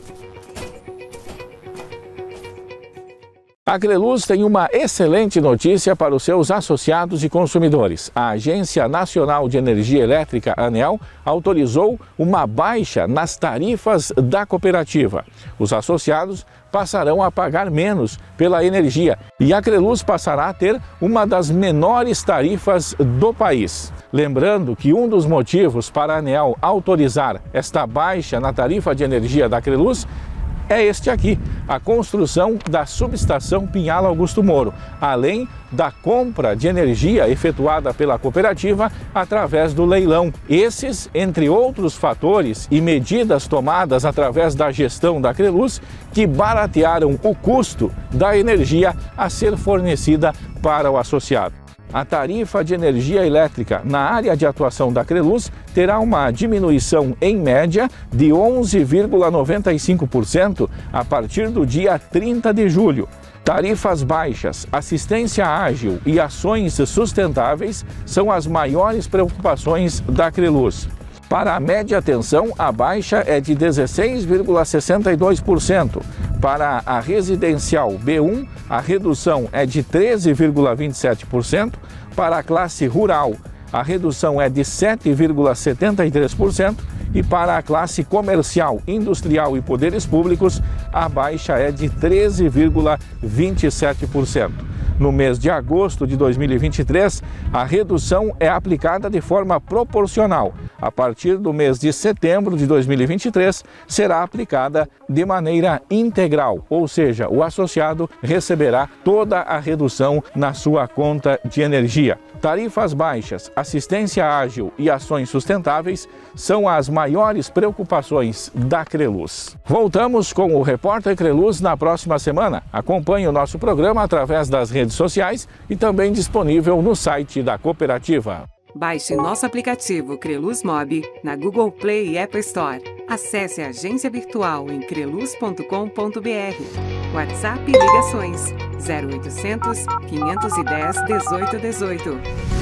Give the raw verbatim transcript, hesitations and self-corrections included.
A Creluz tem uma excelente notícia para os seus associados e consumidores. A Agência Nacional de Energia Elétrica, ANEEL, autorizou uma baixa nas tarifas da cooperativa. Os associados passarão a pagar menos pela energia e a Creluz passará a ter uma das menores tarifas do país. Lembrando que um dos motivos para a ANEEL autorizar esta baixa na tarifa de energia da Creluz é este aqui, a construção da subestação Pinhal Augusto Moro, além da compra de energia efetuada pela cooperativa através do leilão. Esses, entre outros fatores e medidas tomadas através da gestão da Creluz, que baratearam o custo da energia a ser fornecida para o associado. A tarifa de energia elétrica na área de atuação da Creluz terá uma diminuição em média de onze vírgula noventa e cinco por cento a partir do dia trinta de julho. Tarifas baixas, assistência ágil e ações sustentáveis são as maiores preocupações da Creluz. Para a média tensão, a baixa é de dezesseis vírgula sessenta e dois por cento. Para a residencial B um, a redução é de treze vírgula vinte e sete por cento. Para a classe rural, a redução é de sete vírgula setenta e três por cento. E para a classe comercial, industrial e poderes públicos, a baixa é de treze vírgula vinte e sete por cento. No mês de agosto de dois mil e vinte e três, a redução é aplicada de forma proporcional. A partir do mês de setembro de dois mil e vinte e três, será aplicada de maneira integral, ou seja, o associado receberá toda a redução na sua conta de energia. Tarifas baixas, assistência ágil e ações sustentáveis são as maiores preocupações da Creluz. Voltamos com o Repórter Creluz na próxima semana. Acompanhe o nosso programa através das redes sociais e também disponível no site da cooperativa. Baixe nosso aplicativo Creluz Mob na Google Play e Apple Store. Acesse a agência virtual em creluz ponto com ponto br. WhatsApp e ligações zero oitocentos, quinhentos e dez, dezoito dezoito.